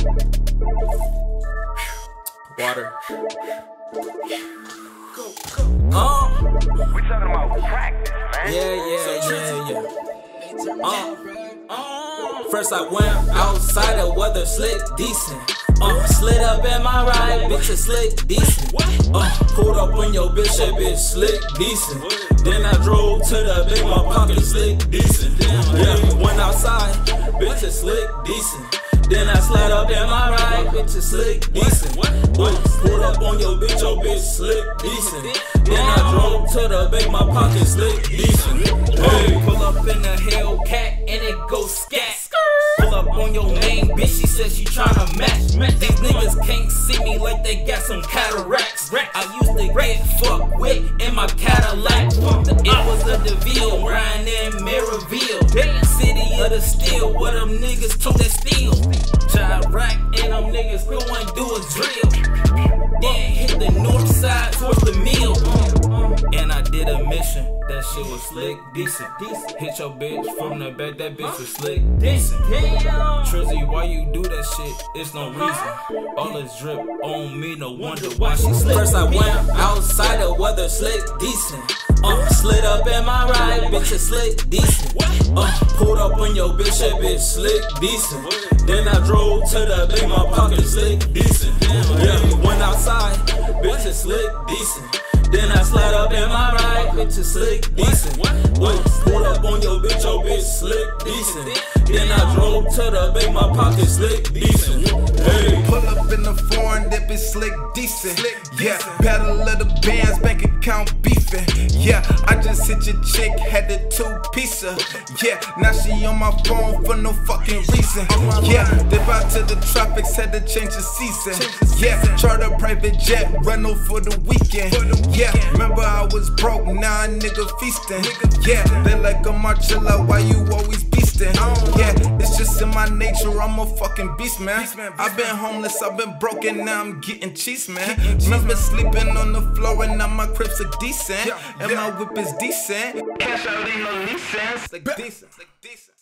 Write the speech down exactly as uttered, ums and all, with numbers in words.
Water. Uh, We talking about practice, man. yeah, yeah, yeah, yeah. Uh, uh, first I went outside, the weather slick, decent. Uh, slid up in my ride, bitch, it's slick, decent. Uh, pulled up on your bitch, that bitch slick, decent. Then I drove to the big, my pocket slick, decent. Yeah, went outside, bitch, it's slick, decent. Then I slid up in my ride, bitch, it's slick, decent. Uh, pulled up on your bitch, your bitch slick, decent. Then I drove to the bank, my pocket slick, decent. Hey, pull up in the Hellcat and it go scat. Pull up on your main bitch, she said she tryna match. These niggas can't see me like they got some cataracts. I used to get fucked with in my Cadillac. It was a DeVille, riding in Maryville. City of the steel, where them niggas took that steel. Chirac and them niggas still wanna do a drill. Then hit the north side towards the mill. And I did a mission, that shit was slick, decent. Hit your bitch from the back, that bitch was slick, decent. TRIZZY, why you do that shit? It's no reason. All this drip on me, no wonder why she slick. First I went outside, the weather slick, decent. Uh, slid up in my ride, bitch, it's slick, decent. Uh, pulled up on your bitch, that bitch slick, decent. Then I drove to the bank, my pocket slick, decent. Yeah, went outside, bitch, it's slick, decent. Then I slide up in my ride, bitch, it's slick, decent. Uh, pulled up on your bitch, your bitch slick, decent. Then I drove to the bank, my pocket slick, decent. Hey, pull up in the foreign, dip is slick, decent. Yeah, battle of the bands, bank account beefing. Yeah, I just hit your chick, had the two-piecer. Yeah, now she on my phone for no fucking reason. Yeah, dip out to the tropics, had to change the season. Yeah, charter private jet, rental for the weekend. Yeah, remember I was broke, now a nigga feasting. Yeah, they like a Marcella, why you always beasting? Yeah, it's just in my nature, I'm a fucking beast, man. I've been homeless, I've been broken, now I'm getting cheese, man. Remember sleeping on the floor and now my cribs are decent. And my whip is decent. Cash out ain't no license. Like decent, like decent.